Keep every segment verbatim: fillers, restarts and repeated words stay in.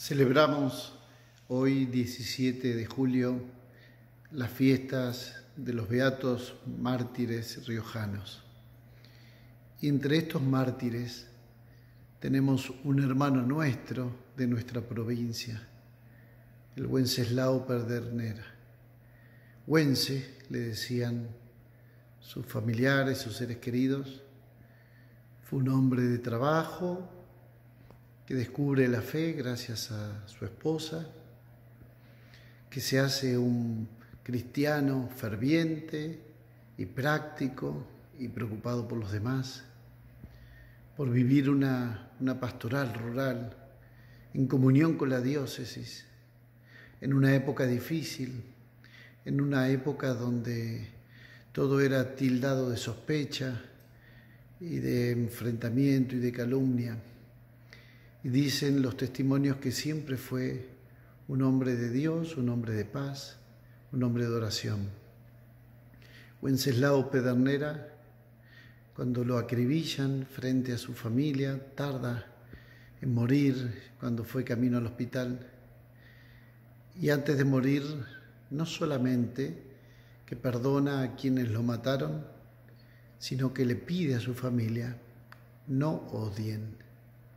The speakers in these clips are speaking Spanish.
Celebramos hoy, diecisiete de julio, las fiestas de los beatos mártires riojanos. Y entre estos mártires tenemos un hermano nuestro de nuestra provincia, el Wenceslao Pedernera. Wence, le decían sus familiares, sus seres queridos. Fue un hombre de trabajo que descubre la fe gracias a su esposa, que se hace un cristiano ferviente y práctico y preocupado por los demás, por vivir una, una pastoral rural en comunión con la diócesis, en una época difícil, en una época donde todo era tildado de sospecha y de enfrentamiento y de calumnia. Y dicen los testimonios que siempre fue un hombre de Dios, un hombre de paz, un hombre de oración. Wenceslao Pedernera, cuando lo acribillan frente a su familia, tarda en morir cuando fue camino al hospital. Y antes de morir, no solamente que perdona a quienes lo mataron, sino que le pide a su familia, no odien.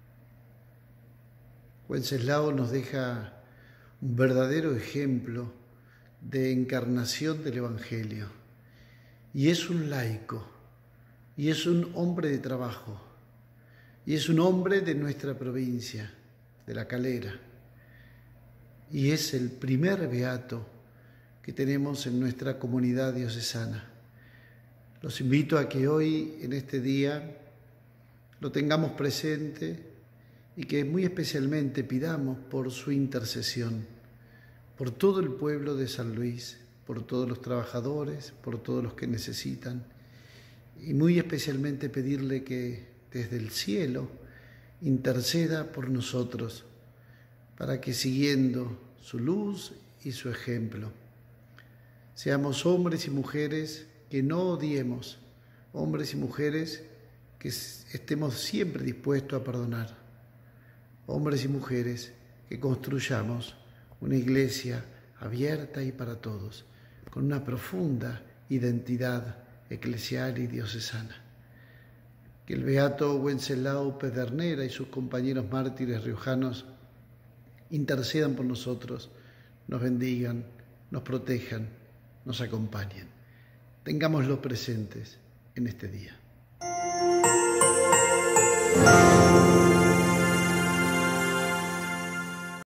Wenceslao nos deja un verdadero ejemplo de encarnación del Evangelio. Y es un laico, y es un hombre de trabajo, y es un hombre de nuestra provincia, de La Calera. Y es el primer beato que tenemos en nuestra comunidad diocesana. Los invito a que hoy, en este día, lo tengamos presente y que muy especialmente pidamos por su intercesión, por todo el pueblo de San Luis, por todos los trabajadores, por todos los que necesitan, y muy especialmente pedirle que desde el cielo interceda por nosotros, para que siguiendo su luz y su ejemplo, seamos hombres y mujeres que no odiemos, hombres y mujeres que estemos siempre dispuestos a perdonar, hombres y mujeres que construyamos una iglesia abierta y para todos, con una profunda identidad eclesial y diocesana. Que el beato Wenceslao Pedernera y sus compañeros mártires riojanos intercedan por nosotros, nos bendigan, nos protejan, nos acompañen. Tengámoslo presentes en este día.